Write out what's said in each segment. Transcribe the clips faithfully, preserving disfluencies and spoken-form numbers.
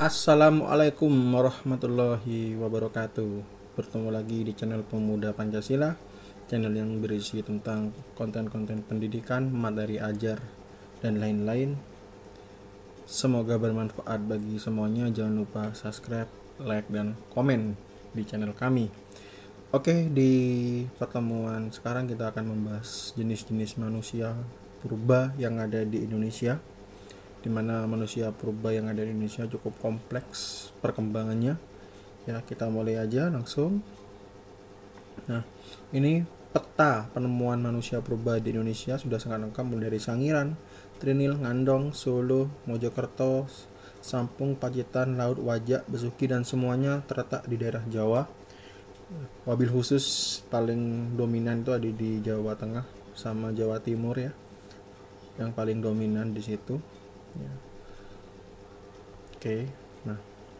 Assalamualaikum warahmatullahi wabarakatuh. Bertemu lagi di channel Pemuda Pancasila, channel yang berisi tentang konten-konten pendidikan, materi ajar, dan lain-lain. Semoga bermanfaat bagi semuanya. Jangan lupa subscribe, like, dan komen di channel kami. Oke, di pertemuan sekarang kita akan membahas jenis-jenis manusia purba yang ada di Indonesia, di mana manusia purba yang ada di Indonesia cukup kompleks perkembangannya. Ya, kita mulai aja langsung. Nah, ini peta penemuan manusia purba di Indonesia sudah sangat lengkap, mulai dari Sangiran, Trinil, Ngandong, Solo, Mojokerto, Sampung, Pacitan, Laut, Wajak, Besuki, dan semuanya terletak di daerah Jawa. Wabil khusus paling dominan itu ada di Jawa Tengah sama Jawa Timur ya, yang paling dominan di situ. Ya. Oke, nah,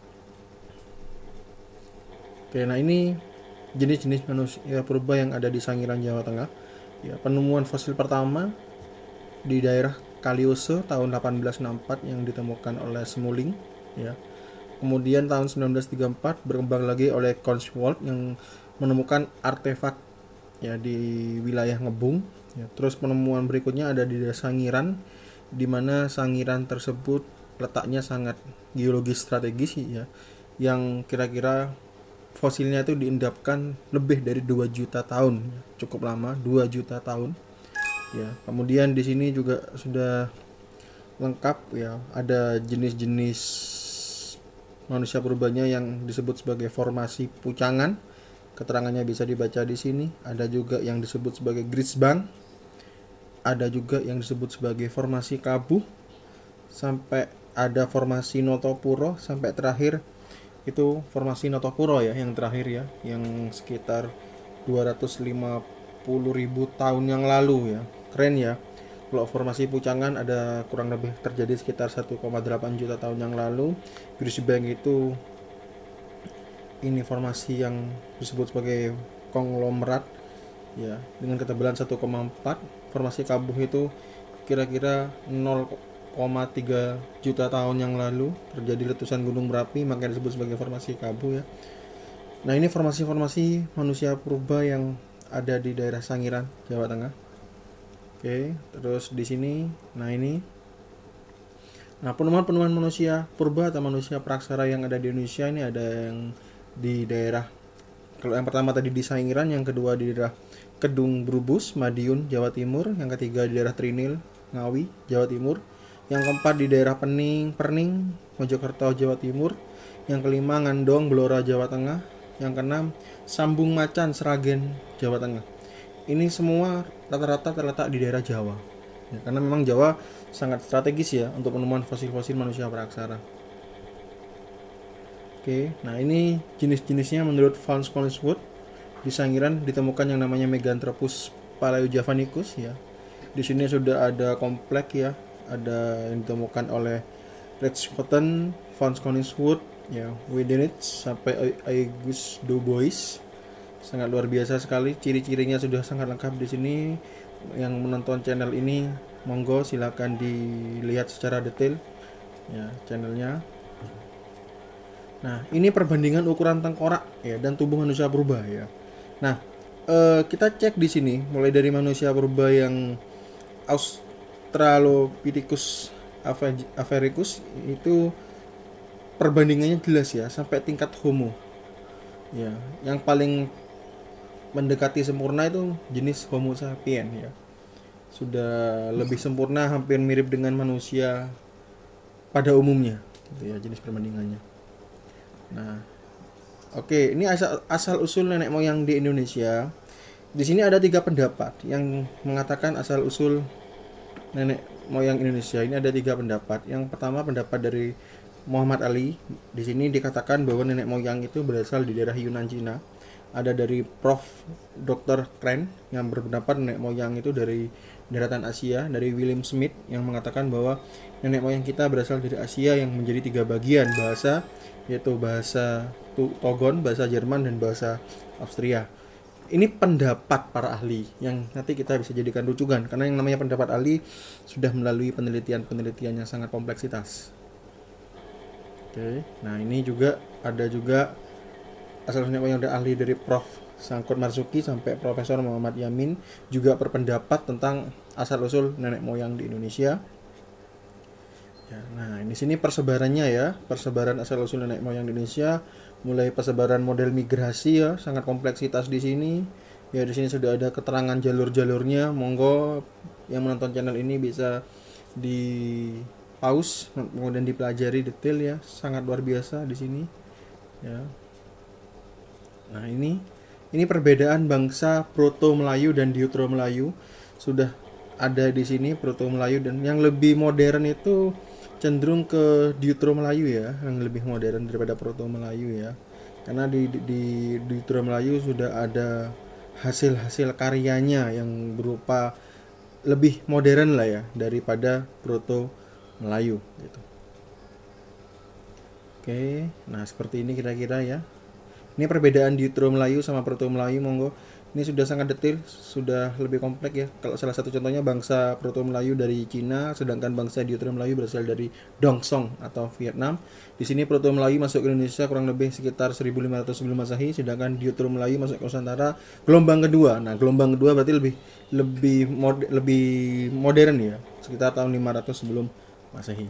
oke, nah ini jenis-jenis manusia purba yang ada di Sangiran, Jawa Tengah. Ya, penemuan fosil pertama di daerah Kaliose tahun delapan belas enam puluh empat yang ditemukan oleh Smuling. Ya, kemudian tahun sembilan belas tiga puluh empat berkembang lagi oleh Conswold yang menemukan artefak ya di wilayah Ngebung. Ya, terus penemuan berikutnya ada di daerah Sangiran, di mana Sangiran tersebut letaknya sangat geologis strategis ya, yang kira-kira fosilnya itu diendapkan lebih dari dua juta tahun, cukup lama, dua juta tahun ya. Kemudian di sini juga sudah lengkap ya, ada jenis-jenis manusia purbanya yang disebut sebagai formasi pucangan, keterangannya bisa dibaca di sini. Ada juga yang disebut sebagai Grisbang, ada juga yang disebut sebagai formasi Kabuh, sampai ada formasi Notopuro, sampai terakhir itu formasi Notopuro ya, yang terakhir ya, yang sekitar dua ratus lima puluh ribu tahun yang lalu ya. Keren ya. Kalau formasi Pucangan ada kurang lebih terjadi sekitar satu koma delapan juta tahun yang lalu. Grisbang itu ini formasi yang disebut sebagai konglomerat ya, dengan ketebalan satu koma empat. Formasi Kabuh itu kira-kira nol koma tiga juta tahun yang lalu terjadi letusan gunung berapi, makanya disebut sebagai formasi Kabuh ya. Nah, ini formasi-formasi manusia purba yang ada di daerah Sangiran, Jawa Tengah. Oke, terus di sini, nah ini, nah penemuan-penemuan manusia purba atau manusia praksara yang ada di Indonesia ini ada yang di daerah, kalau yang pertama tadi di Sangiran, yang kedua di daerah Kedung Brubus, Madiun, Jawa Timur, yang ketiga di daerah Trinil, Ngawi, Jawa Timur, yang keempat di daerah Pening, Perning, Mojokerto, Jawa Timur, yang kelima Ngandong, Blora, Jawa Tengah, yang keenam Sambung Macan, Sragen, Jawa Tengah. Ini semua rata-rata terletak di daerah Jawa ya, karena memang Jawa sangat strategis ya untuk penemuan fosil-fosil manusia praksara. Oke, nah ini jenis-jenisnya menurut Fons Collingwood. Di Sangiran ditemukan yang namanya Meganthropus paleojavanicus ya. Di sini sudah ada komplek ya, ada yang ditemukan oleh Richthofen, Fons Collingwood ya, Widenitz sampai Aegis Dubois. Sangat luar biasa sekali, ciri-cirinya sudah sangat lengkap di sini. Yang menonton channel ini monggo silakan dilihat secara detail ya channelnya. Nah, ini perbandingan ukuran tengkorak ya dan tubuh manusia purba ya. Nah, eh, kita cek di sini mulai dari manusia purba yang Australopithecus avaricus itu perbandingannya jelas ya sampai tingkat Homo. Ya, yang paling mendekati sempurna itu jenis Homo sapien ya. Sudah lebih sempurna, hampir mirip dengan manusia pada umumnya gitu ya jenis perbandingannya. Nah, oke, ini asal, asal usul nenek moyang di Indonesia. Di sini ada tiga pendapat yang mengatakan asal usul nenek moyang Indonesia. Ini ada tiga pendapat. Yang pertama pendapat dari Muhammad Ali. Di sini dikatakan bahwa nenek moyang itu berasal di daerah Yunan, Cina. Ada dari Prof doktor Kren yang berpendapat nenek moyang itu dari daratan Asia. Dari William Smith yang mengatakan bahwa nenek moyang kita berasal dari Asia yang menjadi tiga bagian bahasa, yaitu bahasa Togon, bahasa Jerman, dan bahasa Austria. Ini pendapat para ahli yang nanti kita bisa jadikan rujukan, karena yang namanya pendapat ahli sudah melalui penelitian-penelitian yang sangat kompleksitas. Oke, nah ini juga ada juga asal usul nenek moyang dari ahli dari Prof Sangkut Marzuki sampai Profesor Muhammad Yamin juga berpendapat tentang asal usul nenek moyang di Indonesia. Ya, nah, di sini persebarannya ya, persebaran asal usul nenek moyang di Indonesia, mulai persebaran model migrasi ya, sangat kompleksitas di sini. Ya, di sini sudah ada keterangan jalur-jalurnya. Monggo yang menonton channel ini bisa di pause kemudian dipelajari detail ya, sangat luar biasa di sini. Ya. Nah, ini ini perbedaan bangsa Proto Melayu dan Deutero Melayu sudah ada di sini. Proto Melayu dan yang lebih modern itu cenderung ke Deutero Melayu ya, yang lebih modern daripada Proto Melayu ya. Karena di di, di Deutero Melayu sudah ada hasil-hasil karyanya yang berupa lebih modern lah ya daripada Proto Melayu gitu. Oke, nah seperti ini kira-kira ya. Ini perbedaan Deutero Melayu sama Proto Melayu, monggo. Ini sudah sangat detail, sudah lebih kompleks ya. Kalau salah satu contohnya bangsa Proto Melayu dari Cina, sedangkan bangsa Deutero Melayu berasal dari Dongsong atau Vietnam. Di sini Proto Melayu masuk ke Indonesia kurang lebih sekitar seribu lima ratus sebelum Masehi, sedangkan Deutero Melayu masuk ke Nusantara gelombang kedua. Nah, gelombang kedua berarti lebih lebih mod, lebih modern ya, sekitar tahun lima ratus sebelum Masehi.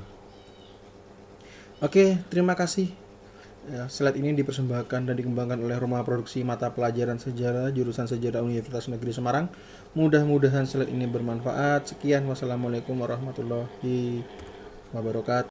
Oke, terima kasih. Ya, slide ini dipersembahkan dan dikembangkan oleh Rumah Produksi Mata Pelajaran Sejarah Jurusan Sejarah Universitas Negeri Semarang. Mudah-mudahan slide ini bermanfaat. Sekian, wassalamualaikum warahmatullahi wabarakatuh.